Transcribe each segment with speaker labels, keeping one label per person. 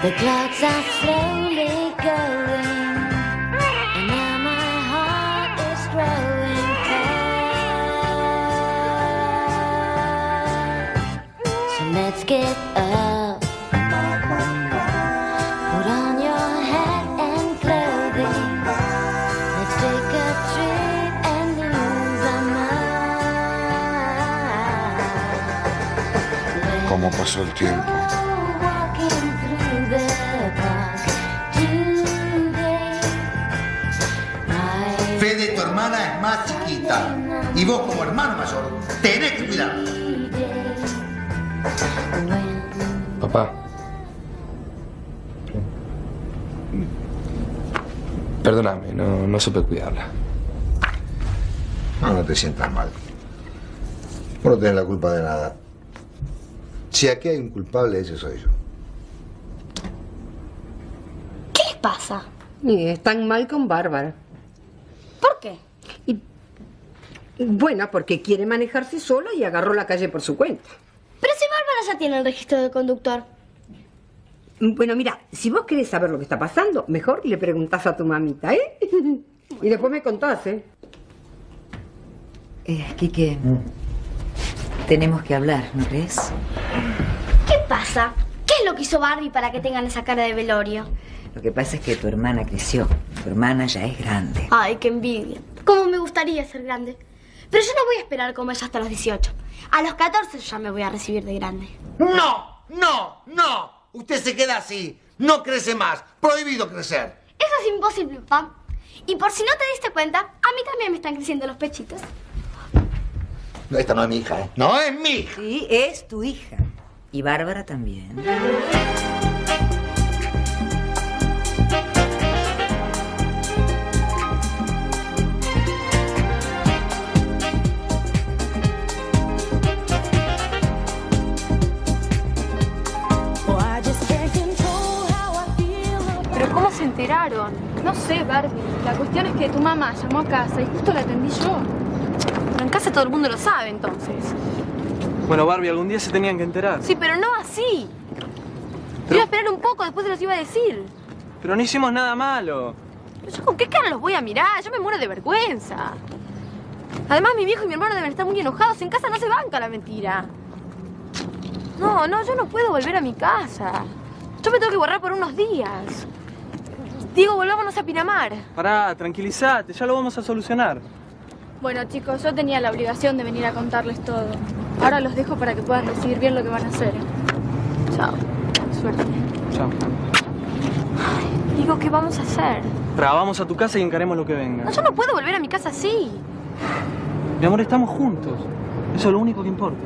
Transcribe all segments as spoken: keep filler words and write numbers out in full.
Speaker 1: The clocks are slowly going, and now my heart is growing fast. So let's get up, put on your hat and clothing. Let's take a trip and lose our mind.
Speaker 2: ¿Cómo pasó el tiempo?
Speaker 3: Fede, tu hermana es más chiquita. Y vos, como hermano mayor, tenés que cuidarla.
Speaker 4: Papá. Perdóname, no, no supe cuidarla.
Speaker 3: No, no te sientas mal. Vos no tenés la culpa de nada. Si aquí hay un culpable, ese soy yo.
Speaker 5: ¿Qué les pasa?
Speaker 6: Y están mal con Bárbara.
Speaker 5: ¿Por qué?
Speaker 6: Y, bueno, porque quiere manejarse sola y agarró la calle por su cuenta.
Speaker 5: Pero si Bárbara ya tiene el registro de conductor.
Speaker 6: Bueno, mira, si vos querés saber lo que está pasando, mejor le preguntás a tu mamita, ¿eh? Y después me contás, ¿eh?
Speaker 7: Eh, Quique, tenemos que hablar, ¿no crees?
Speaker 5: ¿Qué pasa? ¿Qué es lo que hizo Barbie para que tengan esa cara de velorio?
Speaker 7: Lo que pasa es que tu hermana creció. Tu hermana ya es grande.
Speaker 5: Ay, qué envidia. Cómo me gustaría ser grande. Pero yo no voy a esperar como ella hasta los dieciocho. A los catorce ya me voy a recibir de grande.
Speaker 3: ¡No! ¡No! ¡No! Usted se queda así. No crece más. Prohibido crecer.
Speaker 5: Eso es imposible, papá. Y por si no te diste cuenta, a mí también me están creciendo los pechitos.
Speaker 3: No, esta no es mi hija, ¿eh? No es mi hija.
Speaker 7: Sí, es tu hija. Y Bárbara también.
Speaker 8: ¿Pero cómo se enteraron? No sé, Barbie. La cuestión es que tu mamá llamó a casa y justo la atendí yo. Pero en casa todo el mundo lo sabe, entonces.
Speaker 9: Bueno, Barbie, algún día se tenían que enterar.
Speaker 8: Sí, pero no así.
Speaker 9: Pero...
Speaker 8: Iba a esperar un poco, después se los iba a decir.
Speaker 9: Pero no hicimos nada malo.
Speaker 8: ¿Pero yo con qué cara los voy a mirar? Yo me muero de vergüenza. Además, mi viejo y mi hermano deben estar muy enojados. En casa no se banca la mentira. No, no, yo no puedo volver a mi casa. Yo me tengo que borrar por unos días. Digo, volvámonos a Pinamar.
Speaker 9: Pará, tranquilízate, ya lo vamos a solucionar.
Speaker 8: Bueno, chicos, yo tenía la obligación de venir a contarles todo. Ahora los dejo para que puedan decidir bien lo que van a hacer. Chao. Suerte.
Speaker 9: Chao.
Speaker 8: Ay, digo, ¿qué vamos a hacer?
Speaker 9: Pará, vamos a tu casa y encaremos lo que venga.
Speaker 8: No, yo no puedo volver a mi casa así.
Speaker 9: Mi amor, estamos juntos. Eso es lo único que importa.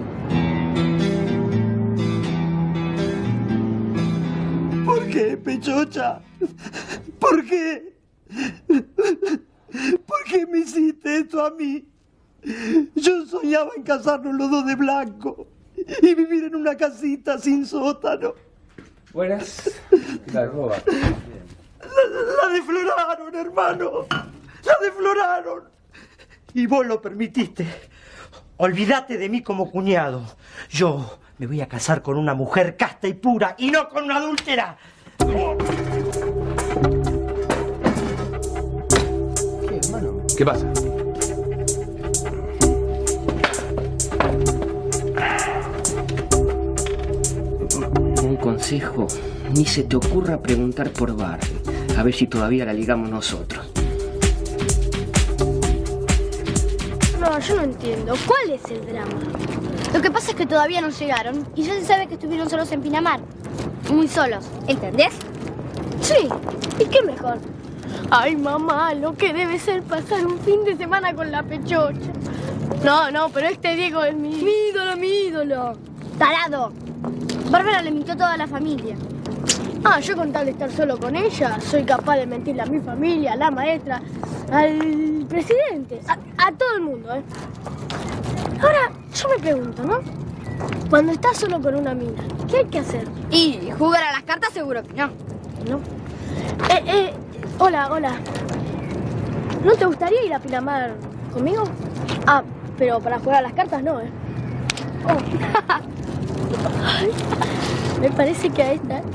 Speaker 10: ¿Por qué, Pechocha? ¿Por qué? ¿Por qué me hiciste esto a mí? Yo soñaba en casarnos los dos de blanco y vivir en una casita sin sótano.
Speaker 4: Buenas. ¿Qué tal? ¿Cómo va?
Speaker 10: La, la defloraron, hermano. La defloraron. Y vos lo permitiste. Olvídate de mí como cuñado. Yo me voy a casar con una mujer casta y pura y no con una adúltera.
Speaker 4: ¿Qué, hermano? ¿Qué pasa?
Speaker 11: Un consejo. Ni se te ocurra preguntar por Barbie. A ver si todavía la ligamos nosotros.
Speaker 5: No, yo no entiendo. ¿Cuál es el drama? Lo que pasa es que todavía no llegaron y ya se sabe que estuvieron solos en Pinamar. Muy solos, ¿entendés? Sí. ¿Y qué mejor? Ay, mamá, lo que debe ser pasar un fin de semana con la Pechocha. No, no, pero este Diego es mi... Mi ídolo, mi ídolo. Tarado. Bárbara le mintió a toda la familia. Ah, yo con tal de estar solo con ella, soy capaz de mentirle a mi familia, a la maestra, al presidente, a, a todo el mundo, ¿eh? Ahora, yo me pregunto, ¿no? Cuando estás solo con una mina, ¿qué hay que hacer? Y jugar a las cartas seguro que no. ¿No? Eh, eh, hola, hola. ¿No te gustaría ir a Pinamar conmigo? Ah, pero para jugar a las cartas no, ¿eh? Oh. Me parece que a esta le gusta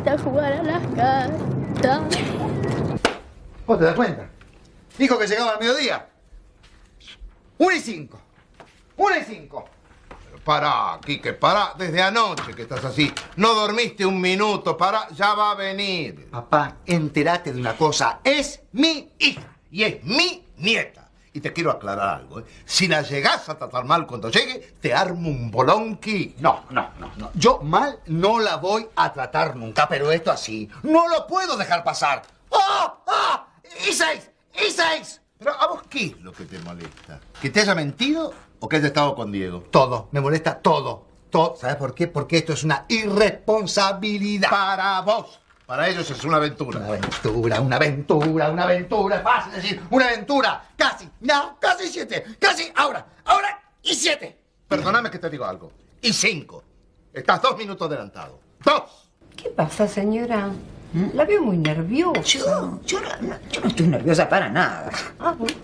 Speaker 5: gusta jugar a las cartas.
Speaker 3: ¿Vos te das cuenta? Dijo que llegaba al mediodía. Una y cinco. Una y cinco. Pará, Quique, pará. Desde anoche que estás así. No dormiste un minuto. Pará, ya va a venir. Papá, entérate de una cosa. Es mi hija y es mi nieta. Y te quiero aclarar algo, ¿eh? Si la llegás a tratar mal cuando llegue, te armo un bolonqui. No, no, no, no. Yo mal no la voy a tratar nunca, pero esto así. No lo puedo dejar pasar. ¡Ah! ¡Ah! ¡Y seis! ¡Y seis! Pero ¿a vos qué es lo que te molesta? ¿Que te haya mentido o que haya estado con Diego? Todo. Me molesta todo. Todo. ¿Sabes por qué? Porque esto es una irresponsabilidad. Para vos. Para ellos es una aventura. Una aventura, una aventura, una aventura. Es fácil decir, una aventura. Casi, no, casi siete. Casi, ahora, ahora y siete. Perdóname que te digo algo. Y cinco. Estás dos minutos adelantado. ¡Dos!
Speaker 6: ¿Qué pasa, señora? La veo muy nerviosa.
Speaker 7: Yo, yo, no, yo no estoy nerviosa para nada.
Speaker 6: Ah, bueno.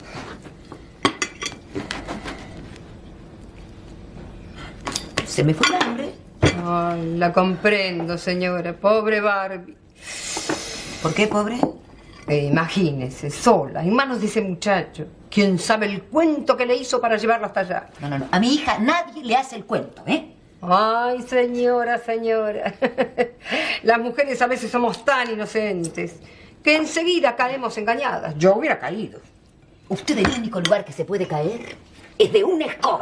Speaker 7: Se me fue el hambre.
Speaker 6: Ay, la comprendo, señora. Pobre Barbie.
Speaker 7: ¿Por qué, pobre?
Speaker 6: Eh, imagínese, sola, en manos de ese muchacho. ¿Quién sabe el cuento que le hizo para llevarlo hasta allá?
Speaker 7: No, no, no. A mi hija nadie le hace el cuento, ¿eh?
Speaker 6: Ay, señora, señora. Las mujeres a veces somos tan inocentes que enseguida caemos engañadas. Yo hubiera caído.
Speaker 7: Usted, el único lugar que se puede caer es de una escoba.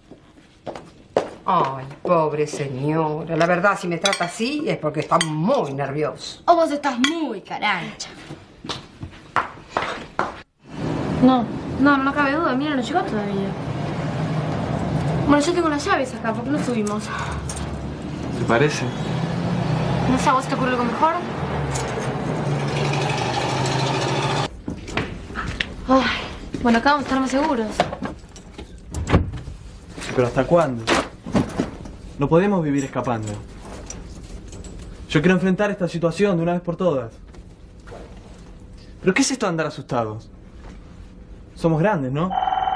Speaker 6: Ay, pobre señora. La verdad, si me trata así es porque está muy nervioso.
Speaker 5: O vos estás muy carancha. No, no, no cabe duda. Mira, no llegó todavía. Bueno, yo tengo las llaves acá. ¿Por qué no subimos?
Speaker 9: ¿Te parece?
Speaker 5: No sé, ¿a vos te ocurre algo mejor? Ay, bueno, acá vamos a estar más seguros.
Speaker 9: ¿Pero hasta cuándo? No podemos vivir escapando. Yo quiero enfrentar esta situación de una vez por todas. ¿Pero qué es esto de andar asustados? Somos grandes, ¿no?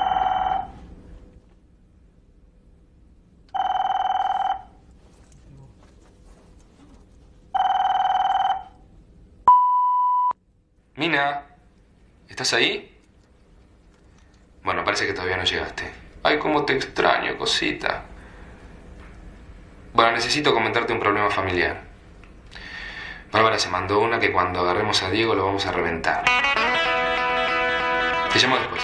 Speaker 4: Mina, ¿estás ahí? Bueno, parece que todavía no llegaste. Ay, cómo te extraño, cosita. Bueno, necesito comentarte un problema familiar. Bárbara se mandó una que cuando agarremos a Diego lo vamos a reventar. Te llamo después.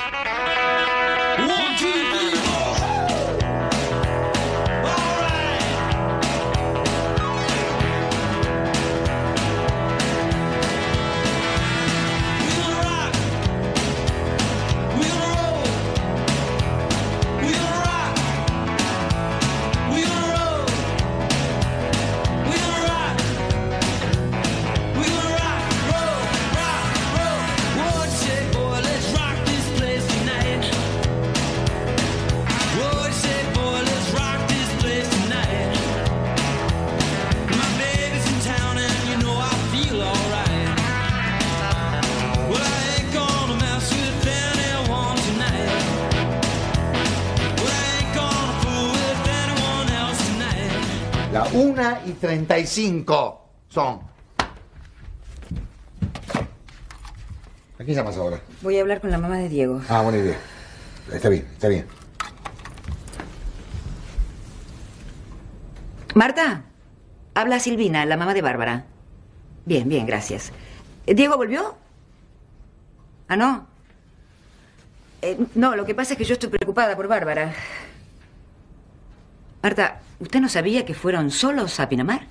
Speaker 3: La una y treinta y cinco son. ¿A quién llamas ahora?
Speaker 7: Voy a hablar con la mamá de Diego.
Speaker 3: Ah, buena idea. Está bien, está bien.
Speaker 7: Marta, habla Silvina, la mamá de Bárbara. Bien, bien, gracias. ¿Diego volvió? ¿Ah, no? Eh, no, lo que pasa es que yo estoy preocupada por Bárbara. Marta, ¿usted no sabía que fueron solos a Pinamar?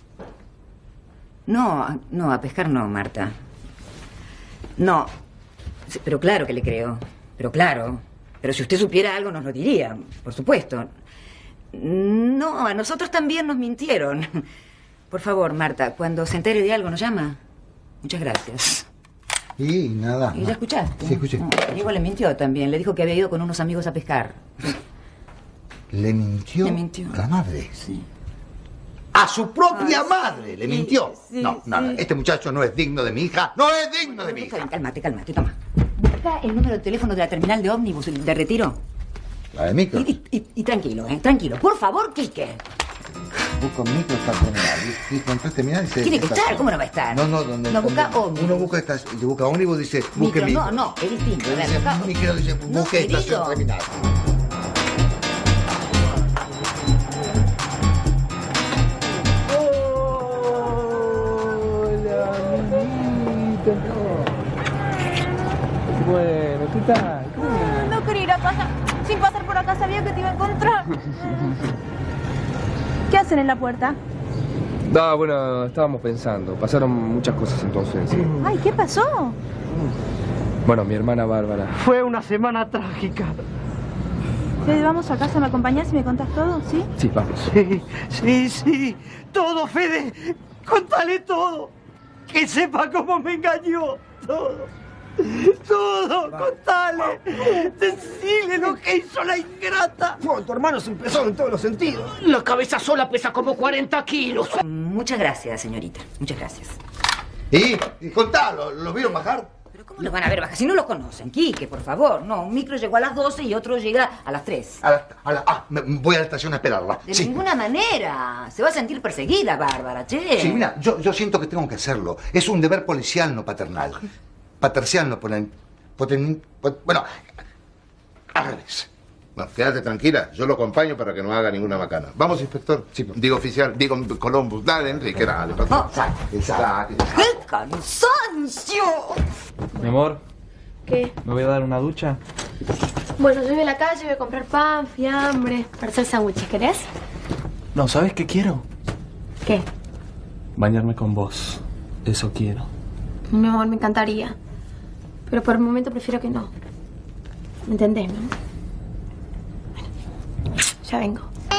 Speaker 7: No, no, a pescar no, Marta. No. Sí, pero claro que le creo. Pero claro. Pero si usted supiera algo nos lo diría, por supuesto. No, a nosotros también nos mintieron. Por favor, Marta, cuando se entere de algo nos llama. Muchas gracias.
Speaker 3: Y nada.
Speaker 7: ¿Y ya escuchaste?
Speaker 3: Sí, escuché.
Speaker 7: No, Diego le mintió también. Le dijo que había ido con unos amigos a pescar.
Speaker 3: ¿Le mintió?
Speaker 7: Le mintió.
Speaker 3: ¿A la madre?
Speaker 7: Sí.
Speaker 3: ¡A su propia
Speaker 7: Ay,
Speaker 3: madre! ¿Le
Speaker 7: sí,
Speaker 3: mintió?
Speaker 7: sí,
Speaker 3: no, no, no.
Speaker 7: sí.
Speaker 3: Este muchacho no es digno de mi hija. ¡No es digno de mi
Speaker 7: Está
Speaker 3: hija!
Speaker 7: bien, cálmate, cálmate, toma. Busca el número de teléfono de la terminal de ómnibus de retiro.
Speaker 3: ¿La de micro?
Speaker 7: Y, y- y tranquilo, ¿eh? Tranquilo. Por favor, Quique.
Speaker 3: busca un micro, está terminal. Y cuando terminal dice...
Speaker 7: Tiene que estar, ¿cómo no va a estar?
Speaker 3: No, no, donde...
Speaker 7: No, busca
Speaker 3: donde-
Speaker 7: ómnibus.
Speaker 3: Uno busca estación, busca ómnibus, dice, busque
Speaker 7: Micro,
Speaker 3: micro.
Speaker 7: no, no, es distinto. A ver,
Speaker 3: Dice,
Speaker 7: busca-
Speaker 3: micro, dice,
Speaker 7: No,
Speaker 3: busque estación
Speaker 7: querido.
Speaker 3: terminal.
Speaker 9: Bueno, ¿qué tal?
Speaker 8: No quería ir a casa. Sin pasar por acá sabía que te iba a encontrar. ¿Qué hacen en la puerta?
Speaker 4: No, bueno, estábamos pensando. Pasaron muchas cosas entonces.
Speaker 8: Ay, ¿qué pasó?
Speaker 4: Bueno, mi hermana Bárbara.
Speaker 10: Fue una semana trágica.
Speaker 8: Fede, vamos a casa, ¿me acompañás y me contás todo? ¿Sí?
Speaker 4: Sí, vamos.
Speaker 10: Sí, sí, sí. Todo, Fede. Contale todo. Que sepa cómo me engañó. Todo. Todo, contale. Decile lo que hizo la ingrata.
Speaker 3: Tu hermano se empezó en todos los sentidos.
Speaker 10: La cabeza sola pesa como cuarenta kilos.
Speaker 7: Muchas gracias, señorita. Muchas gracias.
Speaker 3: ¿Y? ¿Y contalo? ¿Los vieron bajar?
Speaker 7: ¿Pero cómo los van a ver bajar? Si no los conocen, Quique, por favor. No, un micro llegó a las doce y otro llega a las tres.
Speaker 3: A la, a la, ah, me- voy a la estación a esperarla.
Speaker 7: De
Speaker 3: Sí.
Speaker 7: ninguna manera. Se va a sentir perseguida, Bárbara, che.
Speaker 3: Sí, mira, yo, yo siento que tengo que hacerlo. Es un deber policial, no paternal. Patercial, no ponen... poten- pot- bueno, al revés.
Speaker 2: No, quédate tranquila, yo lo acompaño para que no haga ninguna macana. Vamos, inspector. Sí, digo oficial, digo Columbus, dale, Enrique, dale.
Speaker 7: No,
Speaker 3: Exacto, exacto.
Speaker 7: ¡Qué cansancio!
Speaker 9: Mi amor,
Speaker 8: ¿Qué?
Speaker 9: ¿me voy a dar una ducha?
Speaker 8: Bueno, yo voy a la calle, voy a comprar pan, fiambre, para hacer sándwiches, ¿querés?
Speaker 9: No, ¿sabes qué quiero?
Speaker 8: ¿Qué?
Speaker 9: Bañarme con vos. Eso quiero.
Speaker 8: Mi amor, me encantaría. Pero por el momento prefiero que no. ¿Me entendés, no? Bueno, ya vengo.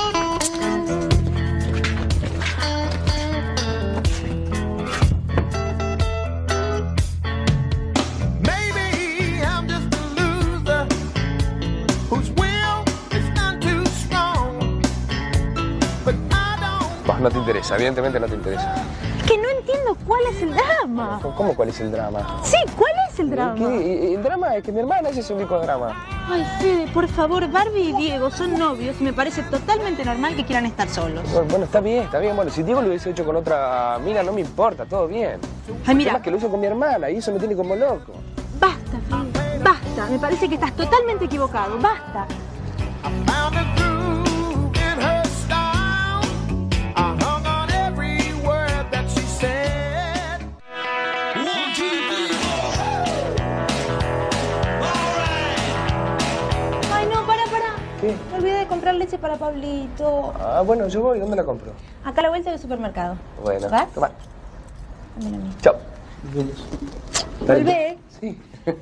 Speaker 12: Maybe I'm just a loser whose will is none too strong. But I don't.
Speaker 4: Bah, no te interesa, evidentemente no te interesa.
Speaker 8: Que no entiendo cuál es el drama.
Speaker 4: ¿Cómo cuál es el drama?
Speaker 8: Sí, ¿cuál es el drama?
Speaker 4: ¿Qué? El drama es que mi hermana, ese es el único drama.
Speaker 13: Ay, Fede, por favor, Barbie y Diego son novios y me parece totalmente normal que quieran estar solos.
Speaker 4: Bueno, bueno, está bien, está bien. Bueno, si Diego lo hubiese hecho con otra mina, no me importa, todo bien.
Speaker 13: Ay, mira.
Speaker 4: Además que lo hizo con mi hermana y eso me tiene como loco.
Speaker 13: Basta, Fede, basta. Me parece que estás totalmente equivocado. Basta.
Speaker 12: Found a groove in her style. I hung on every word that she said. One, two, three, four. All right.
Speaker 13: Ay, no, para, para.
Speaker 4: ¿Qué?
Speaker 13: Me olvidé de comprar leche para Pablito.
Speaker 4: Ah, bueno, yo voy. ¿Dónde la compro?
Speaker 13: Acá a la vuelta del supermercado.
Speaker 4: Bueno,
Speaker 13: ¿Vas?
Speaker 4: toma.
Speaker 13: Mira a mí.
Speaker 4: Chao.
Speaker 13: Volvé.
Speaker 4: Sí.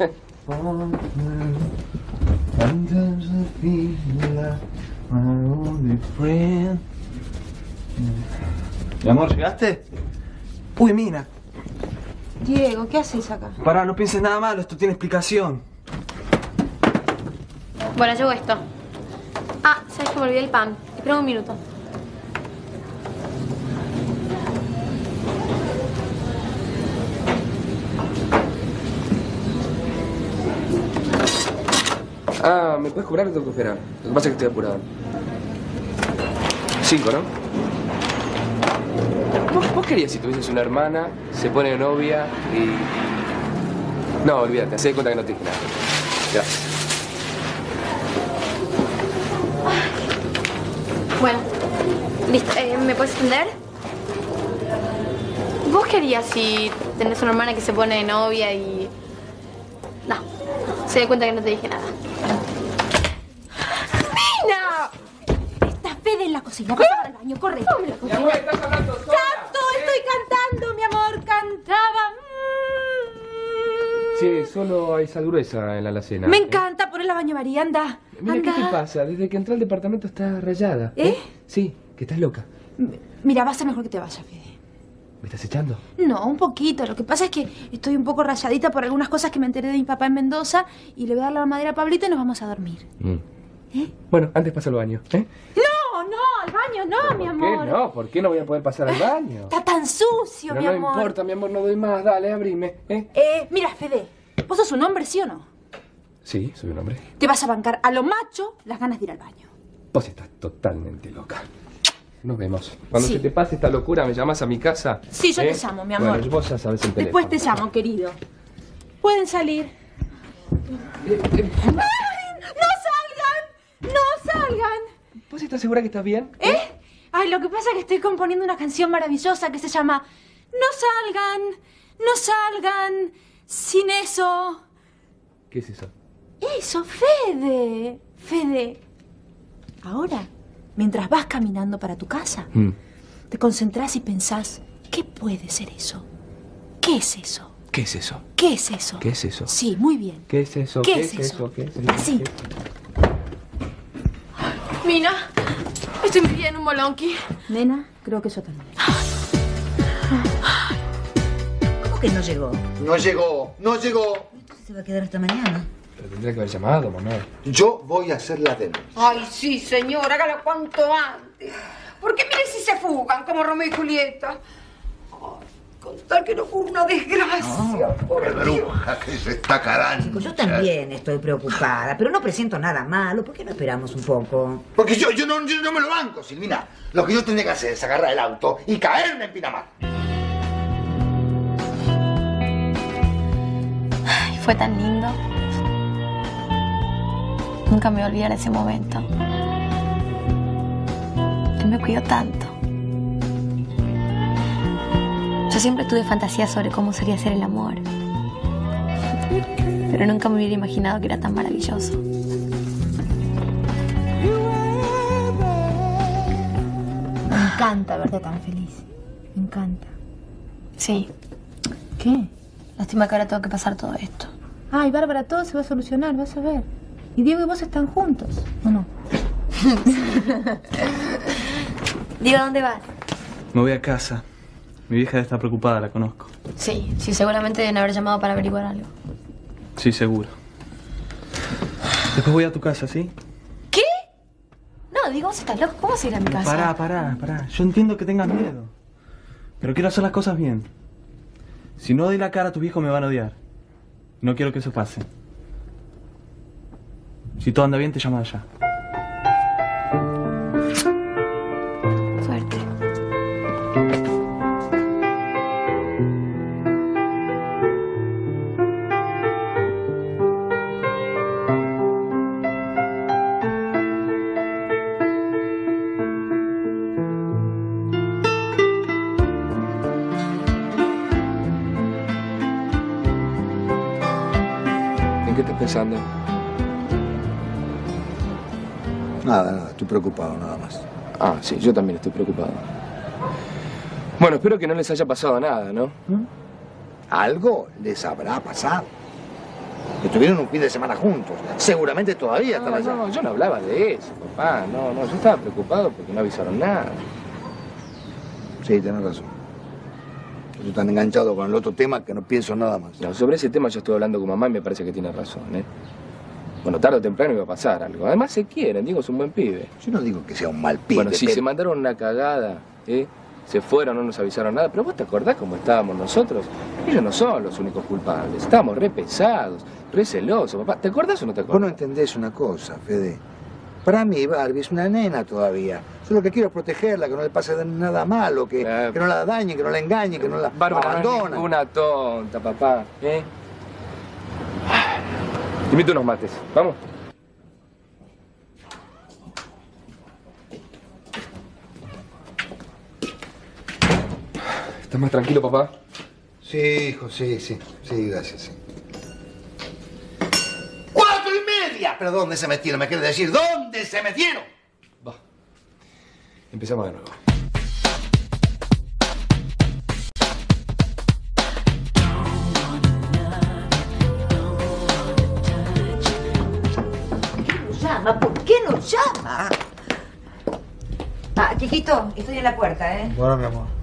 Speaker 9: Sometimes I feel like my only friend. Mi amor, ¿llegaste? Uy, Mina.
Speaker 13: Diego, ¿qué haces acá?
Speaker 9: Pará, no pienses nada malo, esto tiene explicación.
Speaker 8: Bueno, llevo esto. Ah, ¿sabes que me olvidé el pan? Espera un minuto.
Speaker 4: Ah, ¿me puedes cobrar o tengo que esperar? Lo que pasa es que estoy apurado. Cinco, ¿no? ¿Vos, vos querías si tuvieses una hermana, se pone de novia y... No, olvídate, hacé de cuenta que no te dije nada. Gracias.
Speaker 8: Bueno, listo. Eh, ¿Me puedes entender? ¿Vos querías si tenés una hermana que se pone de novia y... No, se da cuenta que no te dije nada.
Speaker 13: ¡Mina! Está Fede en la cocina. Pasa para el baño, corre.
Speaker 8: ¿Cómo en la cocina?
Speaker 13: ¡Canto! Estoy cantando, mi amor. Cantaba.
Speaker 4: Sí, solo hay sal gruesa en la alacena.
Speaker 13: Me
Speaker 4: ¿eh?
Speaker 13: encanta poner la baño María. Anda.
Speaker 4: Mira, ¿qué
Speaker 13: anda.
Speaker 4: te pasa? Desde que entré al departamento estás rayada.
Speaker 13: ¿Eh?
Speaker 4: Sí, que estás loca.
Speaker 13: M- Mira, va a ser mejor que te vayas, Fede.
Speaker 4: ¿Me estás echando?
Speaker 13: No, un poquito. Lo que pasa es que estoy un poco rayadita por algunas cosas que me enteré de mi papá en Mendoza y le voy a dar la madera a Pablito y nos vamos a dormir.
Speaker 4: Mm.
Speaker 13: ¿Eh?
Speaker 4: Bueno, antes paso al baño. ¿eh?
Speaker 13: No, no, al baño no, mi
Speaker 4: ¿Por
Speaker 13: amor.
Speaker 4: qué no? ¿Por qué no voy a poder pasar al baño?
Speaker 13: Está tan sucio,
Speaker 4: Pero
Speaker 13: mi
Speaker 4: no
Speaker 13: amor.
Speaker 4: importa, mi amor, no doy más. Dale, abrime. ¿eh?
Speaker 13: Eh, mira, Fede, ¿vos sos un hombre, sí o no?
Speaker 4: Sí, soy un hombre.
Speaker 13: Te vas a bancar a lo macho las ganas de ir al baño.
Speaker 4: Vos estás totalmente loca. Nos vemos. Cuando
Speaker 13: Sí.
Speaker 4: se te pase esta locura, ¿me llamas a mi casa?
Speaker 13: Sí, yo
Speaker 4: ¿Eh?
Speaker 13: te llamo, mi amor.
Speaker 4: Bueno, vos ya sabes el teléfono.
Speaker 13: Después te llamo, querido. Pueden salir.
Speaker 4: Eh, eh,
Speaker 13: ¡Ay! ¡No salgan! ¡No salgan!
Speaker 4: ¿Vos estás segura que estás bien?
Speaker 13: ¿Eh? Ay, lo que pasa es que estoy componiendo una canción maravillosa que se llama No salgan, no salgan, sin eso.
Speaker 4: ¿Qué es eso?
Speaker 13: Eso, Fede. Fede. Ahora, mientras vas caminando para tu casa,
Speaker 4: Mm.
Speaker 13: te concentrás y pensás, ¿qué puede ser eso? ¿Qué es eso?
Speaker 4: ¿Qué es eso?
Speaker 13: ¿Qué es eso?
Speaker 4: ¿Qué es eso?
Speaker 13: Sí, muy bien.
Speaker 4: ¿Qué es eso?
Speaker 13: ¿Qué es eso?
Speaker 4: ¿Qué es eso?
Speaker 13: Así.
Speaker 8: Mina, estoy metida en un bolonqui.
Speaker 13: Nena, creo que yo también.
Speaker 7: ¿Cómo que no llegó?
Speaker 3: No llegó, no llegó.
Speaker 7: Se va a quedar hasta mañana.
Speaker 4: Pero tendría que haber llamado, mamá.
Speaker 3: Yo voy a hacer la denuncia.
Speaker 6: Ay, sí, señor, hágalo cuanto antes. Porque mire si se fugan, como Romeo y Julieta. Ay, con tal que no ocurra una desgracia.
Speaker 3: ¡Qué bruja que se está carando!
Speaker 7: Chicos, yo también estoy preocupada, pero no presiento nada malo. ¿Por qué no esperamos un poco?
Speaker 3: Porque yo, yo, no, yo no me lo banco, Silvina. Lo que yo tendría que hacer es agarrar el auto y caerme en Pinamar.
Speaker 8: Ay, fue tan lindo. Nunca me voy a olvidar ese momento. Él me cuidó tanto. Yo siempre tuve fantasías sobre cómo sería ser el amor. Pero nunca me hubiera imaginado que era tan maravilloso.
Speaker 13: Me encanta verte tan feliz. Me encanta.
Speaker 8: Sí.
Speaker 13: ¿Qué?
Speaker 8: Lástima que ahora tengo que pasar todo esto.
Speaker 13: Ay, Bárbara, todo se va a solucionar, vas a ver. Y Diego y vos están juntos, ¿o no?
Speaker 8: Digo, ¿dónde vas?
Speaker 9: Me voy a casa. Mi vieja está preocupada, la conozco.
Speaker 8: Sí, sí, seguramente deben haber llamado para averiguar algo.
Speaker 9: Sí, seguro. Después voy a tu casa, ¿sí?
Speaker 8: ¿Qué? No, digo, vos estás loco. ¿Cómo vas a ir a mi casa?
Speaker 9: Pará, pará, pará. Yo entiendo que tengas miedo. Pero quiero hacer las cosas bien. Si no doy la cara, tus viejos me van a odiar. No quiero que eso pase. Si todo anda bien, te llamo allá.
Speaker 8: Suerte.
Speaker 4: ¿En qué estás pensando?
Speaker 3: Nada, nada, estoy preocupado nada más.
Speaker 4: Ah, sí, yo también estoy preocupado. Bueno, espero que no les haya pasado nada, ¿no?
Speaker 3: Algo les habrá pasado. Estuvieron un fin de semana juntos. Seguramente todavía están
Speaker 4: No,
Speaker 3: allá.
Speaker 4: no, yo no hablaba de eso, papá. No, no, yo estaba preocupado porque no avisaron nada.
Speaker 3: Sí, tenés razón. Estoy tan enganchado con el otro tema que no pienso nada más.
Speaker 4: No, sobre ese tema yo estuve hablando con mamá y me parece que tiene razón, ¿eh? Bueno, tarde o temprano iba a pasar algo. Además se quieren, Diego es un buen pibe.
Speaker 3: Yo no digo que sea un mal pibe.
Speaker 4: Bueno, si
Speaker 3: pero-
Speaker 4: se mandaron una cagada, ¿eh? Se fueron, no nos avisaron nada. Pero vos te acordás cómo estábamos nosotros. Ellos no son los únicos culpables. Estábamos re pesados, re celosos, papá. ¿Te acordás o no te
Speaker 3: Vos
Speaker 4: acordás?
Speaker 3: no entendés una cosa, Fede. Para mí, Barbie es una nena todavía. Yo lo que quiero es protegerla, que no le pase nada malo, que,
Speaker 4: Eh,
Speaker 3: que no la dañen, que no la engañen, que no la
Speaker 4: Bárbara no es
Speaker 3: abandonen.
Speaker 4: ninguna tonta, papá, ¿eh? Invito unos mates, ¿vamos? ¿Estás más tranquilo, papá?
Speaker 3: Sí, hijo, sí, sí. Sí, gracias, sí. ¡Cuatro y media! ¿Pero dónde se metieron? ¿Me quiere decir dónde se metieron?
Speaker 4: Va. Empezamos de nuevo.
Speaker 7: Llama, ¿por qué no llama? Ah, chiquito, estoy en la puerta, ¿eh?
Speaker 3: Bueno, mi amor.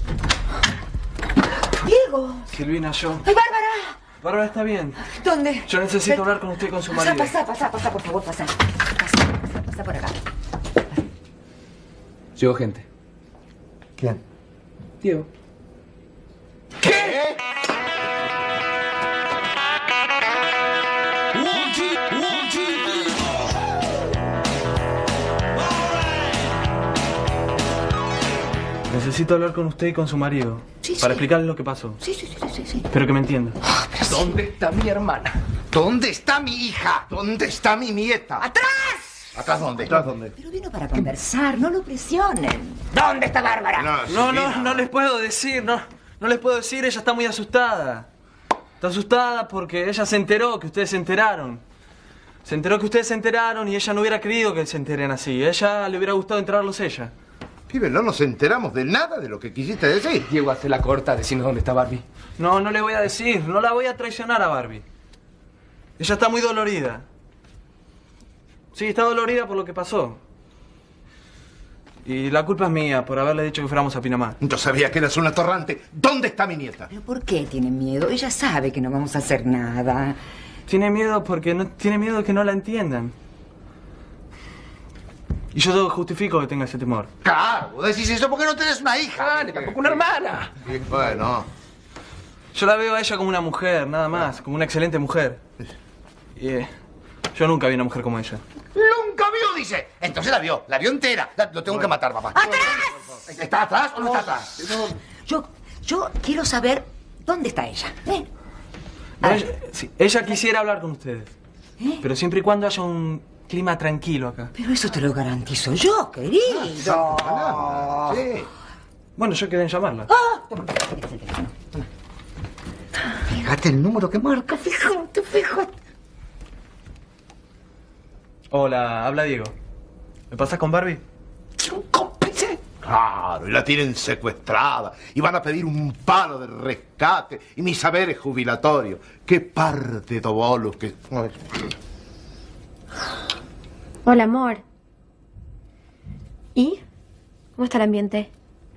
Speaker 7: Diego.
Speaker 9: Silvina, yo.
Speaker 7: ¡Ay, Bárbara!
Speaker 9: Bárbara, está bien.
Speaker 7: ¿Dónde?
Speaker 9: Yo necesito hablar con usted y con su marido.
Speaker 7: Pasa, pasa, pasa, por favor, pasa. Pasa, pasa, pasa por acá.
Speaker 4: Llegó gente.
Speaker 3: ¿Quién?
Speaker 4: Diego.
Speaker 3: ¿Qué?
Speaker 9: Necesito hablar con usted y con su marido.
Speaker 7: Sí,
Speaker 9: para
Speaker 7: sí.
Speaker 9: explicarles lo que pasó.
Speaker 7: Sí, sí, sí, sí, sí.
Speaker 9: Espero que me entienda.
Speaker 11: ¿Dónde está mi hermana?
Speaker 3: ¿Dónde está mi hija? ¿Dónde está mi nieta?
Speaker 7: ¡Atrás!
Speaker 3: ¿Atrás dónde?
Speaker 2: ¿Atrás dónde?
Speaker 7: Pero vino para conversar, no lo presionen.
Speaker 3: ¿Dónde está Bárbara?
Speaker 2: No,
Speaker 9: No,
Speaker 2: Silvina.
Speaker 9: no, no les puedo decir, no. No les puedo decir, ella está muy asustada. Está asustada porque ella se enteró que ustedes se enteraron. Se enteró que ustedes se enteraron y ella no hubiera querido que se enteren así. A ella le hubiera gustado enterarlos ella.
Speaker 2: Pibe, no nos enteramos de nada de lo que quisiste decir.
Speaker 11: Diego, hace la corta, decinos dónde está Barbie.
Speaker 9: No, no le voy a decir, no la voy a traicionar a Barbie. Ella está muy dolorida. Sí, está dolorida por lo que pasó. Y la culpa es mía por haberle dicho que fuéramos a Pinamar.
Speaker 2: Yo sabía que eras una atorrante. ¿Dónde está mi nieta?
Speaker 7: ¿Pero por qué tiene miedo? Ella sabe que no vamos a hacer nada.
Speaker 9: Tiene miedo porque no tiene miedo de que no la entiendan. Y yo justifico que tenga ese temor.
Speaker 3: Claro, vos decís eso porque no tenés una hija.
Speaker 11: Ah, ni tampoco una hermana.
Speaker 2: Sí, bueno.
Speaker 9: Yo la veo a ella como una mujer, nada más, como una excelente mujer. Y eh, yo nunca vi una mujer como ella.
Speaker 3: Nunca vio, dice. Entonces la vio, la vio entera. La- lo tengo que matar, papá.
Speaker 7: ¡Atrás!
Speaker 3: ¿Está atrás o no está atrás?
Speaker 7: Yo, yo quiero saber dónde está ella. ¿eh?
Speaker 9: No, ella, sí, ella quisiera hablar con ustedes.
Speaker 7: ¿Eh?
Speaker 9: Pero siempre y cuando haya un clima tranquilo acá.
Speaker 7: Pero eso te lo garantizo yo, querido.
Speaker 2: Sí.
Speaker 9: Bueno, yo quedé en llamarla.
Speaker 7: Ah.
Speaker 3: Fíjate el número que marca, fíjate, fíjate.
Speaker 9: Hola, habla Diego. ¿Me pasas con Barbie?
Speaker 2: Claro, y la tienen secuestrada. Y van a pedir un palo de rescate. Y mi saber es jubilatorio. Qué par de dobolos que...
Speaker 8: Hola, amor. ¿Y? ¿Cómo está el ambiente?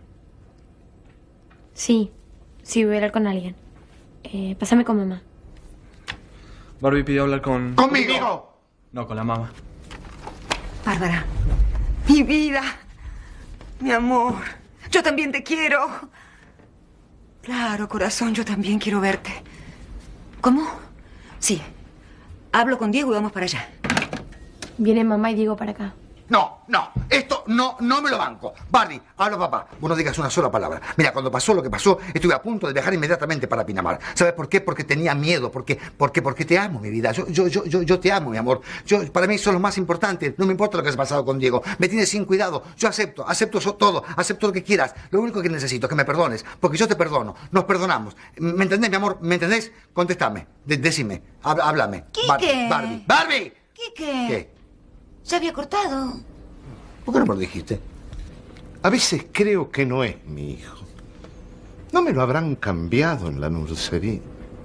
Speaker 8: Sí, sí, voy a hablar con alguien. Eh, pásame con mamá.
Speaker 9: Barbie pidió hablar con...
Speaker 3: ¡Conmigo!
Speaker 9: No, con la mamá.
Speaker 7: Bárbara, mi vida, mi amor, yo también te quiero. Claro, corazón, yo también quiero verte. ¿Cómo? Sí. Hablo con Diego y vamos para allá.
Speaker 8: Viene mamá y Diego para acá.
Speaker 3: No, no, esto no, no me lo banco. Barbie, habla papá. Vos no digas una sola palabra. Mira, cuando pasó lo que pasó, estuve a punto de viajar inmediatamente para Pinamar. ¿Sabes por qué? Porque tenía miedo. Porque, porque, porque te amo, mi vida. Yo, yo, yo, yo, yo te amo, mi amor. Yo, para mí eso es lo más importante. No me importa lo que has pasado con Diego. Me tienes sin cuidado. Yo acepto, acepto eso todo. Acepto lo que quieras. Lo único que necesito es que me perdones. Porque yo te perdono. Nos perdonamos. ¿Me entendés, mi amor? ¿Me entendés? Contéstame. De- decime. Hab- háblame.
Speaker 7: ¿Quique?
Speaker 3: Barbie. Barbie. Barbie.
Speaker 7: ¿Quique?
Speaker 3: ¿Qué?
Speaker 7: Se había cortado.
Speaker 2: ¿Por qué no me lo dijiste? A veces creo que no es mi hijo. No me lo habrán cambiado en la nursería.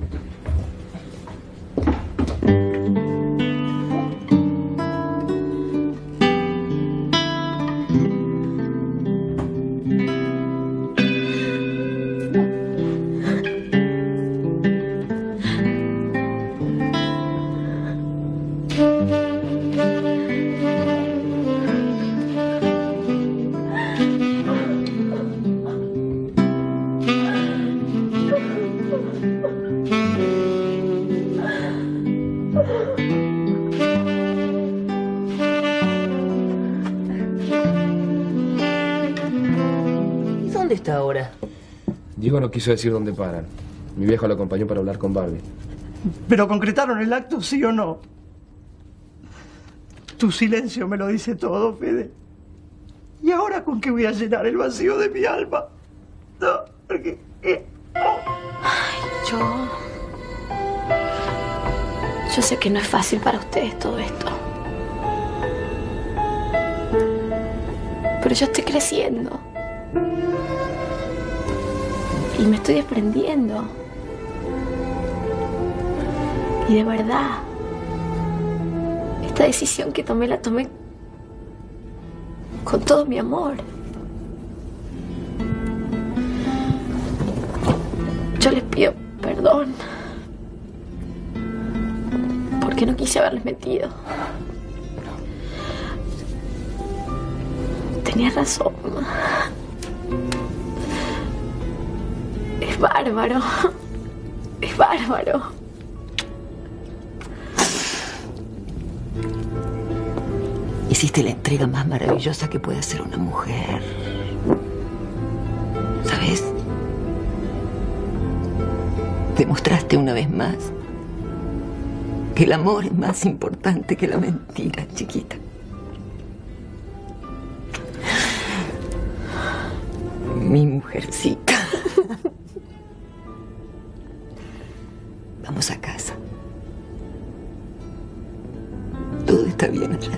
Speaker 11: ¿Y dónde está ahora?
Speaker 4: Diego no quiso decir dónde paran. Mi viejo lo acompañó para hablar con Barbie.
Speaker 10: ¿Pero concretaron el acto, sí o no? Tu silencio me lo dice todo, Fede. ¿Y ahora con qué voy a llenar el vacío de mi alma? No, porque... eh,
Speaker 8: Yo... Yo sé que no es fácil para ustedes todo esto. Pero yo estoy creciendo. Y me estoy desprendiendo. Y de verdad, esta decisión que tomé la tomé con todo mi amor. Yo les pido perdón. Porque no quise haberles metido. Tenías razón. Es bárbaro. Es bárbaro.
Speaker 7: Hiciste la entrega más maravillosa que puede hacer una mujer. ¿Ves? Demostraste una vez más que el amor es más importante que la mentira, chiquita. Mi mujercita. Vamos a casa. Todo está bien allá.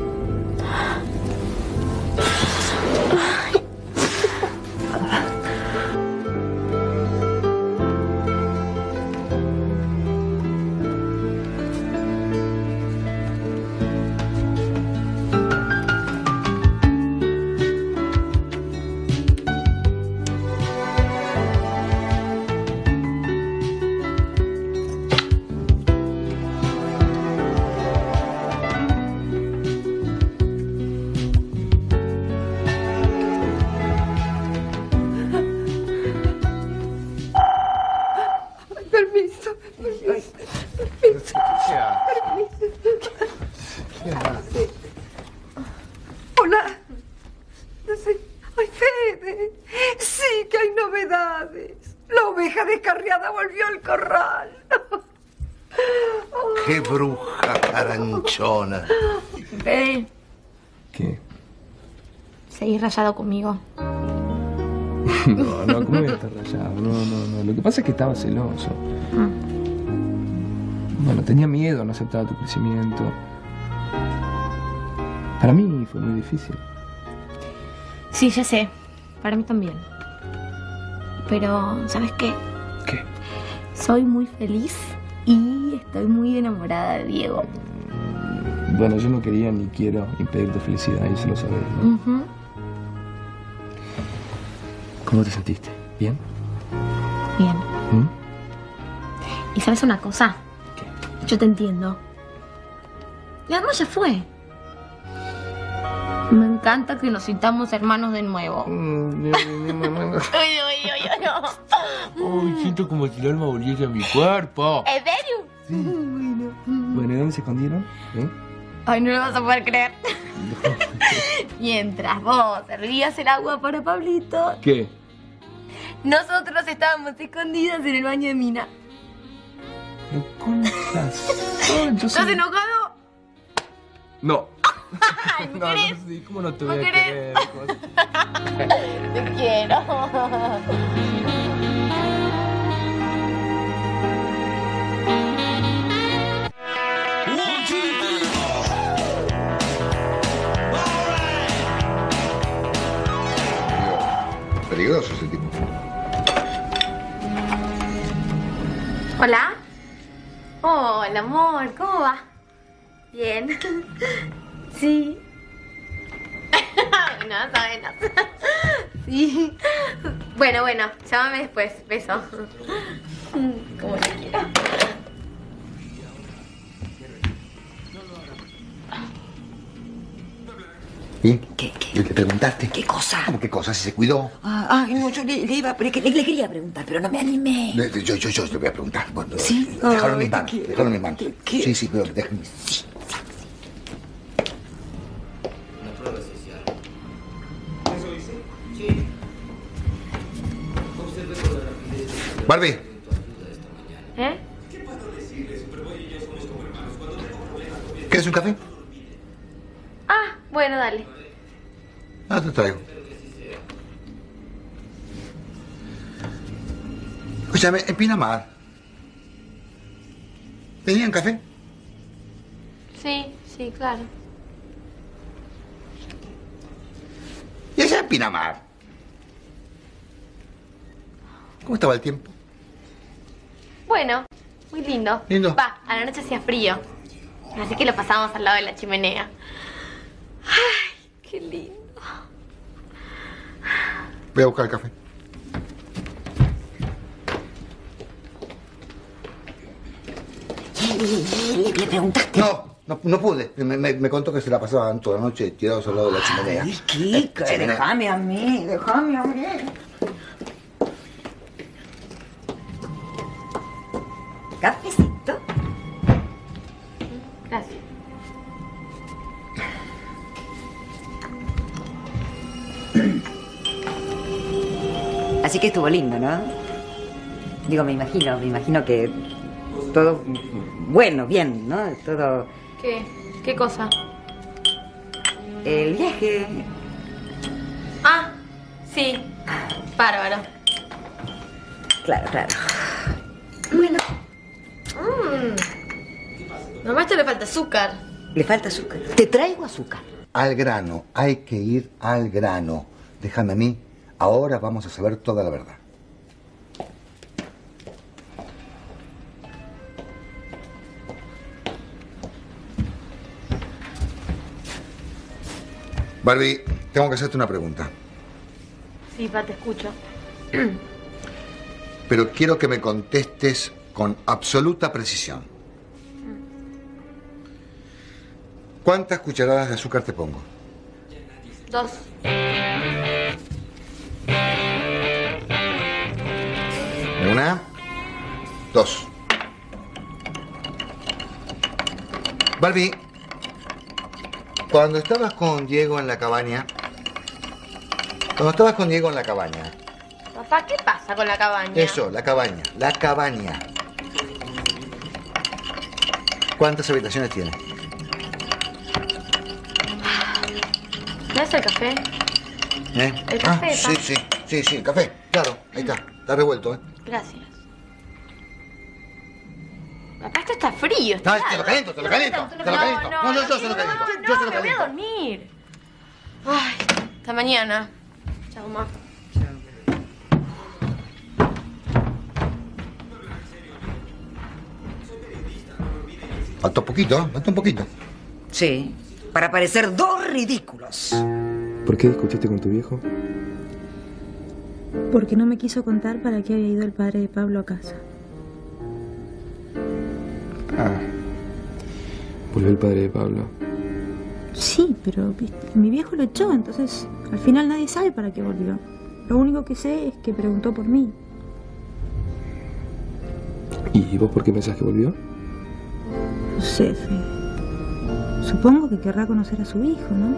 Speaker 6: Permiso, permiso. Permiso. Permiso. Hola. No sé. Ay, Fede. Sí que hay novedades. La oveja descarriada volvió al corral.
Speaker 2: ¡Qué bruja caranchona!
Speaker 8: Fede,
Speaker 9: ¿Qué?
Speaker 8: seguís rayado conmigo.
Speaker 9: No, no, ¿cómo voy a estar rayado? No, no, no. Lo que pasa es que estaba celoso. Bueno, tenía miedo, no aceptaba tu crecimiento. Para mí fue muy difícil.
Speaker 8: Sí, ya sé. Para mí también. Pero, ¿sabes qué?
Speaker 9: ¿Qué?
Speaker 8: Soy muy feliz y estoy muy enamorada de Diego.
Speaker 9: Bueno, yo no quería ni quiero impedir tu felicidad, y eso lo sabes, ¿no?
Speaker 8: Ujú.
Speaker 9: ¿Cómo te sentiste? ¿Bien?
Speaker 8: Bien.
Speaker 9: ¿Mm?
Speaker 8: ¿Y sabes una cosa? ¿Qué? Yo te entiendo. Y además ya fue. Me encanta que nos sintamos hermanos de nuevo.
Speaker 9: Mm,
Speaker 8: Uy, uy, uy, uy, no.
Speaker 11: Uy, siento como si el alma volviese a mi cuerpo.
Speaker 8: ¿En serio?
Speaker 9: Bueno, ¿y dónde se escondieron? ¿Eh?
Speaker 8: Ay, no lo vas a poder creer. Mientras vos servías el agua para Pablito,
Speaker 9: ¿Qué?
Speaker 8: nosotros estábamos escondidas en el baño de Mina.
Speaker 9: Pero con razón, yo
Speaker 8: ¿Estás
Speaker 9: soy...
Speaker 8: enojado?
Speaker 9: No.
Speaker 8: Ay, ¿me
Speaker 9: No, no,
Speaker 8: querés?
Speaker 9: sí, ¿cómo no te
Speaker 8: ¿Me
Speaker 9: voy a
Speaker 8: querés?
Speaker 9: querer?
Speaker 8: Te quiero.
Speaker 2: Peligroso ese tipo.
Speaker 8: Hola. Hola, amor, ¿cómo va? Bien. Sí. Buenas, buenas. Sí. Bueno, bueno, llámame después. Beso. Como te quiero.
Speaker 3: ¿Y? ¿Qué, qué? ¿Le preguntaste?
Speaker 7: ¿Qué cosa?
Speaker 3: ¿Cómo qué cosa? ¿Si se cuidó?
Speaker 7: Ah, ay, no, yo le, le iba, le, le quería preguntar, pero no me animé.
Speaker 3: Le- le- Yo, yo, yo le voy a preguntar. Bueno,
Speaker 7: ¿Sí?
Speaker 3: Déjalo en
Speaker 7: Ay,
Speaker 3: mis
Speaker 7: te
Speaker 3: manos.
Speaker 7: quiero.
Speaker 3: Déjalo en mis manos.
Speaker 7: Te quiero.
Speaker 3: Sí, sí, pero déjame. Sí. Barbie,
Speaker 8: ¿Eh?
Speaker 3: ¿quieres un café?
Speaker 8: Ah, bueno, dale.
Speaker 3: Ah, te traigo. Escúchame, en Pinamar. ¿Tenían café?
Speaker 8: Sí, sí, claro.
Speaker 3: Y allá en Pinamar. ¿Cómo estaba el tiempo?
Speaker 8: Bueno, muy lindo.
Speaker 3: Lindo.
Speaker 8: Va, a la noche hacía frío. Así que lo pasamos al lado de la chimenea. Ay, qué lindo.
Speaker 3: Voy a buscar el café.
Speaker 7: ¿Le, le preguntaste?
Speaker 3: No, no, no pude. Me, me- me contó que se la pasaban toda la noche tirados al lado de la chimenea.
Speaker 7: Ay, Kika,
Speaker 3: Eh, chimenea.
Speaker 7: déjame a mí, déjame a mí. ¿Cafecito?
Speaker 8: Gracias.
Speaker 7: Así que estuvo lindo, ¿no? Digo, me imagino, me imagino que todo bueno, bien, ¿no? Todo...
Speaker 8: ¿Qué? ¿Qué cosa?
Speaker 7: El viaje.
Speaker 8: Ah, sí. Bárbaro.
Speaker 7: Claro, claro.
Speaker 8: Bueno. Mmm. Mamá, a esto le falta azúcar.
Speaker 7: Le falta azúcar. Te traigo azúcar.
Speaker 3: Al grano, hay que ir al grano. Déjame a mí, ahora vamos a saber toda la verdad. Barbie, tengo que hacerte una pregunta.
Speaker 8: Sí, pa, te escucho.
Speaker 3: Pero quiero que me contestes con absoluta precisión. ¿Cuántas cucharadas de azúcar te pongo?
Speaker 8: Dos.
Speaker 3: Una, dos. Barbie, cuando estabas con Diego en la cabaña, cuando estabas con Diego en la cabaña,
Speaker 8: Papá, ¿qué pasa con la cabaña?
Speaker 3: eso, la cabaña, la cabaña, ¿cuántas habitaciones tiene?
Speaker 8: ¿No es el café?
Speaker 3: ¿Eh?
Speaker 8: El café,
Speaker 3: ah, sí,
Speaker 8: pa.
Speaker 3: sí, sí, sí, el café, claro, ahí está, está revuelto, ¿eh?
Speaker 8: Gracias. Papá, esto está frío. Está
Speaker 3: No, te lo caliento, te lo caliento, te lo caliento. No, yo, yo se lo caliento,
Speaker 8: No,
Speaker 3: yo se lo
Speaker 8: me voy a
Speaker 3: caliento.
Speaker 8: dormir. Ay, hasta mañana. Chao, mamá.
Speaker 3: Faltó poquito, ¿eh? Faltó un poquito.
Speaker 7: Sí, para parecer dos ridículos.
Speaker 4: ¿Por qué discutiste con tu viejo?
Speaker 13: Porque no me quiso contar para qué había ido el padre de Pablo a casa.
Speaker 4: Ah. Volvió el padre de Pablo.
Speaker 13: Sí, pero viste, mi viejo lo echó, entonces al final nadie sabe para qué volvió. Lo único que sé es que preguntó por mí.
Speaker 4: ¿Y vos por qué pensás que volvió?
Speaker 13: No sé, Fe. Supongo que querrá conocer a su hijo, ¿no?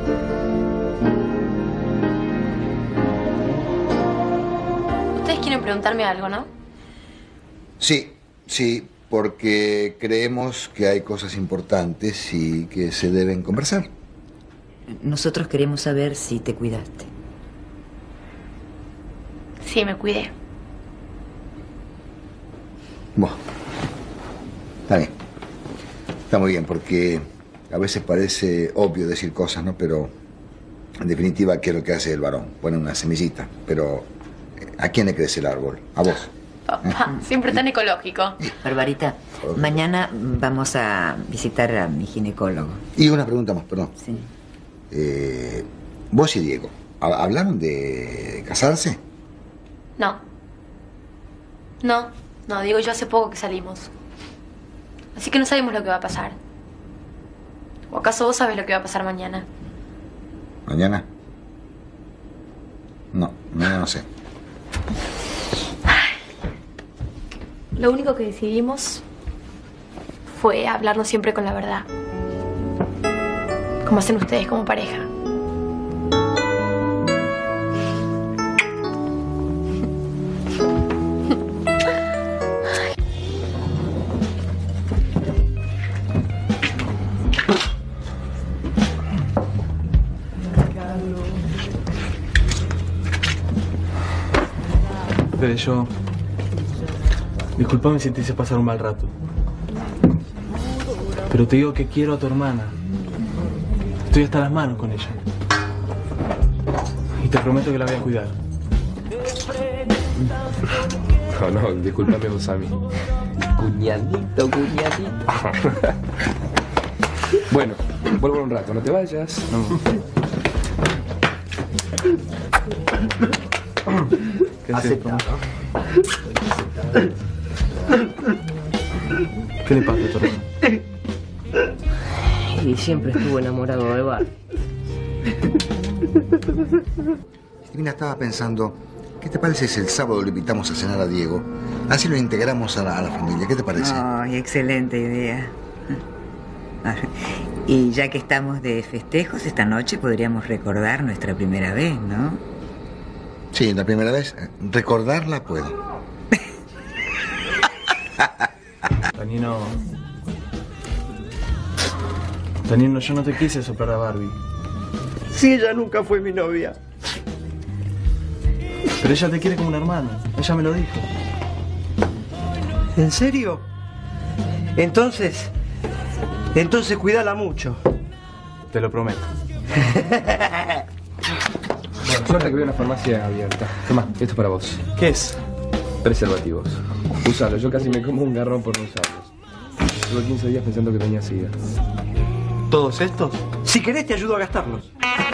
Speaker 8: Ustedes quieren preguntarme algo, ¿no?
Speaker 3: Sí, sí, porque creemos que hay cosas importantes y que se deben conversar.
Speaker 7: Nosotros queremos saber si te cuidaste.
Speaker 8: Sí, me cuidé.
Speaker 3: Bueno, está bien. Está muy bien, porque a veces parece obvio decir cosas, ¿no? Pero en definitiva, ¿qué es lo que hace el varón? Pone una semillita, pero ¿a quién le crece el árbol? A vos.
Speaker 8: Papá, siempre tan ecológico.
Speaker 7: Barbarita, mañana vamos a visitar a mi ginecólogo.
Speaker 3: Y una pregunta más, perdón.
Speaker 7: Sí.
Speaker 3: Eh, vos y Diego, ¿ha- ¿hablaron de casarse?
Speaker 8: No. No, no, digo yo hace poco que salimos. Así que no sabemos lo que va a pasar. ¿O acaso vos sabés lo que va a pasar mañana?
Speaker 3: ¿Mañana? No, mañana no sé.
Speaker 8: Lo único que decidimos fue hablarnos siempre con la verdad. Como hacen ustedes como pareja.
Speaker 9: Pero yo... Disculpame si te hice pasar un mal rato. Pero te digo que quiero a tu hermana. Estoy hasta las manos con ella. Y te prometo que la voy a cuidar.
Speaker 4: No, no, discúlpame vos a mí. Cuñadito, cuñadito. Bueno, vuelvo en un rato, no te vayas.
Speaker 9: No. ¿Qué haces, Tomás? ¿Qué le pasa a tu hermano?
Speaker 11: Y siempre estuvo enamorado de Bar.
Speaker 3: Silvina, estaba pensando, ¿qué te parece si el sábado le invitamos a cenar a Diego? Así lo integramos a la, a la familia, ¿qué te parece?
Speaker 7: Ay, excelente idea. Ah, y ya que estamos de festejos, esta noche podríamos recordar nuestra primera vez, ¿no?
Speaker 3: Sí, la primera vez. Recordarla puedo.
Speaker 9: Tanino... Tanino, yo no te quise soplar a Barbie.
Speaker 10: Si ella nunca fue mi novia.
Speaker 9: Pero ella te quiere como un hermano. Ella me lo dijo.
Speaker 10: ¿En serio? Entonces... Entonces cuídala mucho.
Speaker 9: Te lo prometo.
Speaker 11: Bueno, suerte que veo una farmacia abierta. Toma, esto es para vos.
Speaker 9: ¿Qué es?
Speaker 11: Preservativos. Úsalos, yo casi me como un garrón por no usarlos. Llevo quince días pensando que tenía sida.
Speaker 9: ¿Todos estos?
Speaker 10: Si querés te ayudo a gastarlos.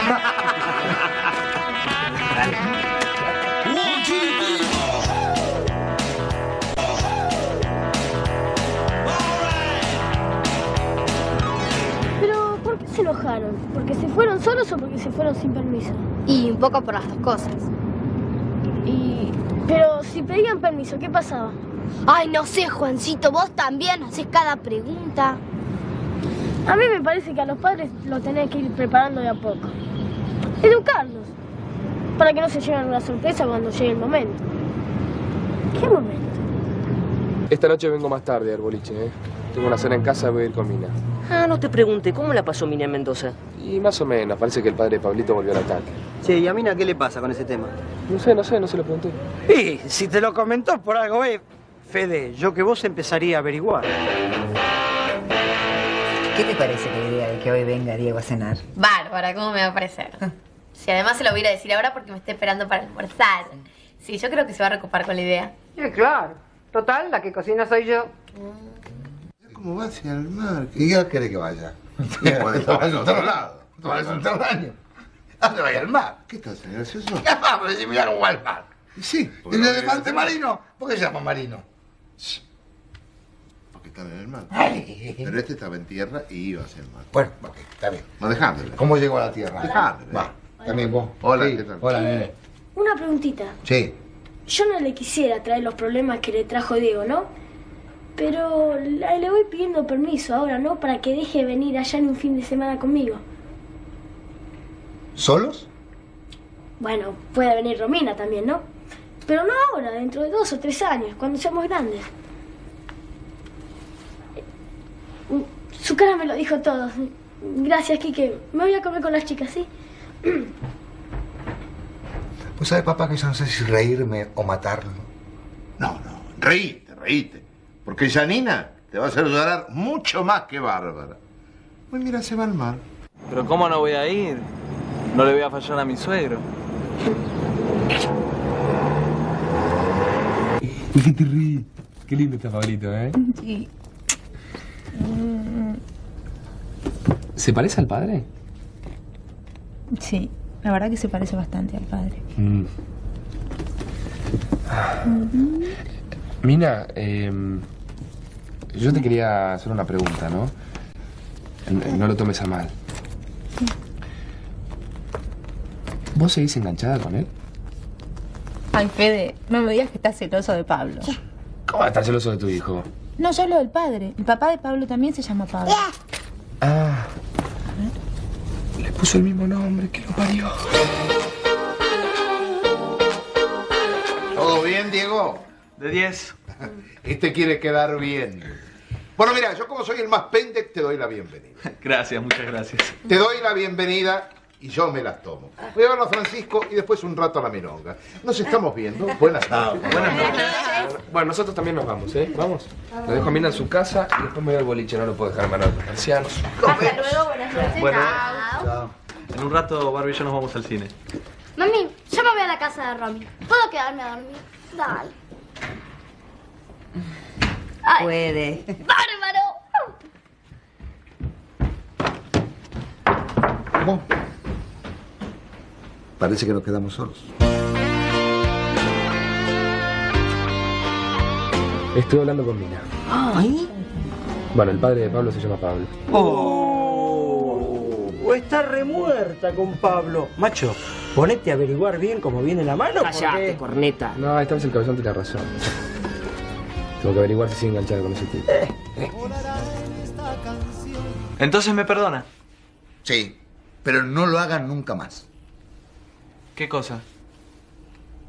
Speaker 5: Pero, ¿por qué se enojaron? ¿Porque se fueron solos o porque se fueron sin permiso?
Speaker 8: Y un poco por las dos cosas.
Speaker 5: Y... Pero si pedían permiso, ¿qué pasaba?
Speaker 8: Ay, no sé, Juancito, vos también haces cada pregunta.
Speaker 5: A mí me parece que a los padres los tenés que ir preparando de a poco. Educarlos. Para que no se lleven una sorpresa cuando llegue el momento. ¿Qué momento?
Speaker 11: Esta noche vengo más tarde al boliche, ¿eh? Tengo una cena en casa y voy a ir con Mina.
Speaker 14: Ah, no te pregunté, ¿cómo la pasó Mina en Mendoza?
Speaker 11: Y más o menos, parece que el padre de Pablito volvió al ataque.
Speaker 10: Che, ¿y a Mina qué le pasa con ese tema?
Speaker 11: No sé, no sé, no se lo pregunté.
Speaker 10: Y si te lo comentó por algo, eh, Fede, yo que vos empezaría a averiguar.
Speaker 7: ¿Qué te parece la idea de que hoy venga Diego a cenar?
Speaker 8: Bárbara, ¿cómo me va a parecer? Si además se lo voy a ir a decir ahora porque me está esperando para almorzar. Sí, yo creo que se va a recopar con la idea.
Speaker 6: Eh, claro. Total, la que cocina soy yo.
Speaker 3: ¿Cómo va hacia el mar? ¿Y qué quiere que vaya? Puede estar en otro lado. Todo es subterráneo. ¿A dónde vaya al mar?
Speaker 2: ¿Qué estás, señor gracioso?
Speaker 3: ¿Qué vamos a decir, mira cómo va el mar?
Speaker 2: Sí.
Speaker 3: ¿El elefante marino? ¿Por qué se llama marino?
Speaker 2: Porque estaba en el mar.
Speaker 3: Ay.
Speaker 2: Pero este estaba en tierra y iba hacia el mar.
Speaker 3: Bueno, ok, está bien.
Speaker 2: No, dejándole.
Speaker 3: ¿Cómo llegó a la tierra?
Speaker 2: Dejándole.
Speaker 3: Va, también vos.
Speaker 2: Hola,
Speaker 3: Sí.
Speaker 2: ¿qué tal?
Speaker 3: Hola, nene.
Speaker 5: Una preguntita.
Speaker 3: Sí.
Speaker 5: Yo no le quisiera traer los problemas que le trajo Diego, ¿no? Pero le le voy pidiendo permiso ahora, ¿no? Para que deje de venir allá en un fin de semana conmigo.
Speaker 3: ¿Solos?
Speaker 5: Bueno, puede venir Romina también, ¿no? Pero no ahora, dentro de dos o tres años, cuando seamos grandes. Su cara me lo dijo todo. Gracias, Quique. Me voy a comer con las chicas, ¿sí?
Speaker 3: Pues sabe, papá, que yo no sé si reírme o matarlo.
Speaker 2: No, no, reíte, reíte. Porque Janina te va a hacer llorar mucho más que Bárbara. Pues mira, se va al mar.
Speaker 9: Pero ¿cómo no voy a ir? No le voy a fallar a mi suegro.
Speaker 11: ¿Y qué te ríes? Qué lindo está Pablito, ¿eh?
Speaker 8: Sí.
Speaker 11: ¿Se parece al padre?
Speaker 13: Sí, la verdad que se parece bastante al padre.
Speaker 11: Mm. Mina, eh, yo te quería hacer una pregunta, ¿no? No lo tomes a mal. ¿Vos seguís enganchada con él?
Speaker 13: Ay, Fede, no me digas que estás celoso de Pablo.
Speaker 11: ¿Cómo estás celoso de tu hijo?
Speaker 13: No, yo hablo del padre. El papá de Pablo también se llama Pablo.
Speaker 11: Ah. Le puso el mismo nombre que lo parió.
Speaker 2: ¿Todo bien, Diego?
Speaker 9: De diez.
Speaker 2: Este quiere quedar bien. Bueno, mira, yo como soy el más pendex, te doy la bienvenida.
Speaker 9: Gracias, muchas gracias.
Speaker 2: Te doy la bienvenida y yo me las tomo. Voy a verlo a Francisco y después un rato a la milonga. Nos estamos viendo. Buenas noches.
Speaker 11: Buenas noches. Bueno, nosotros también nos vamos, ¿eh? Vamos. Lo dejo a Mina en su casa y después me voy al boliche. No lo puedo dejar en manos de los marcianos.
Speaker 8: Hasta luego, buenas noches.
Speaker 9: Bueno.
Speaker 8: Chao.
Speaker 9: En un rato Barbie y yo nos vamos al cine.
Speaker 5: Mami, yo me voy a la casa de Romy. ¿Puedo quedarme a dormir? Dale. Ay.
Speaker 7: Puede.
Speaker 5: ¡Bárbaro!
Speaker 3: ¿Cómo? Parece que nos quedamos solos.
Speaker 11: Estoy hablando con Mina.
Speaker 10: ¿Ay?
Speaker 11: Bueno, el padre de Pablo se llama Pablo.
Speaker 10: Oh, o está remuerta con Pablo. Macho, ponete a averiguar bien cómo viene la mano.
Speaker 14: Cállate,
Speaker 10: porque...
Speaker 14: corneta.
Speaker 11: No, esta vez el cabezón tiene razón. Tengo que averiguar si sigue enganchado con ese tipo.
Speaker 9: Entonces me perdona.
Speaker 3: Sí, pero no lo hagan nunca más.
Speaker 9: ¿Qué cosa?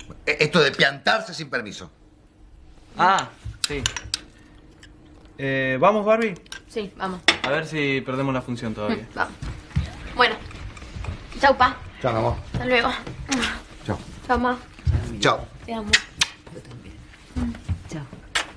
Speaker 3: Esto de piantarse sin permiso.
Speaker 9: Ah, sí. Eh, ¿Vamos, Barbie?
Speaker 8: Sí, vamos.
Speaker 9: A ver si perdemos la función todavía.
Speaker 8: Mm, vamos. Bueno. Chau, pa.
Speaker 3: Chao, mi amor.
Speaker 8: Hasta luego.
Speaker 3: Chao.
Speaker 8: Chao, ma.
Speaker 3: Chao.
Speaker 8: Te amo.
Speaker 7: Chao.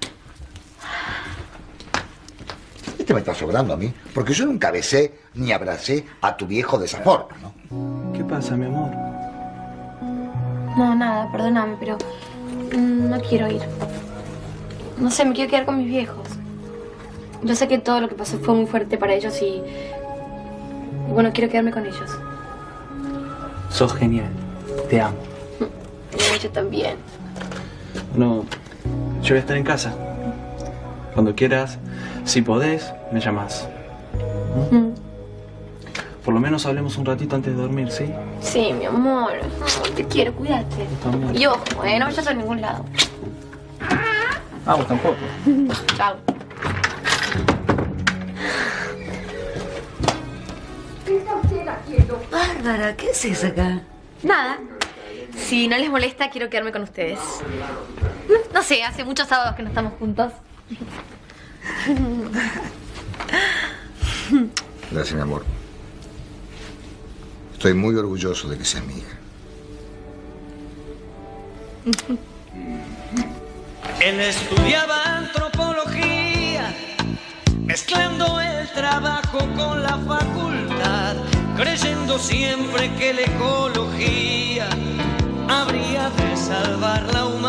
Speaker 3: Este me está sobrando a mí, porque yo nunca besé ni abracé a tu viejo de esa forma, ¿no?
Speaker 9: ¿Qué pasa, mi amor?
Speaker 8: No, nada, perdóname, pero mm, no quiero ir. No sé, me quiero quedar con mis viejos. Yo sé que todo lo que pasó fue muy fuerte para ellos y... y bueno, quiero quedarme con ellos.
Speaker 9: Sos genial. Te amo.
Speaker 8: Y yo también.
Speaker 9: No, yo voy a estar en casa. Cuando quieras, si podés, me llamás. ¿Mm? Por lo menos hablemos un ratito antes de dormir, ¿sí?
Speaker 8: Sí, mi amor. Te quiero, cuídate.
Speaker 9: También.
Speaker 8: Y ojo, eh, no vayas a ningún lado.
Speaker 9: Ah, vos tampoco.
Speaker 8: Chao.
Speaker 7: Bárbara, ¿qué haces acá?
Speaker 8: Nada. Si no les molesta, quiero quedarme con ustedes. No sé, hace muchos sábados que no estamos juntos.
Speaker 3: Gracias, mi amor. Estoy muy orgulloso de que seas mi hija.
Speaker 15: Él estudiaba antropología, mezclando el trabajo con la facultad, creyendo siempre que la ecología habría de salvar la humanidad.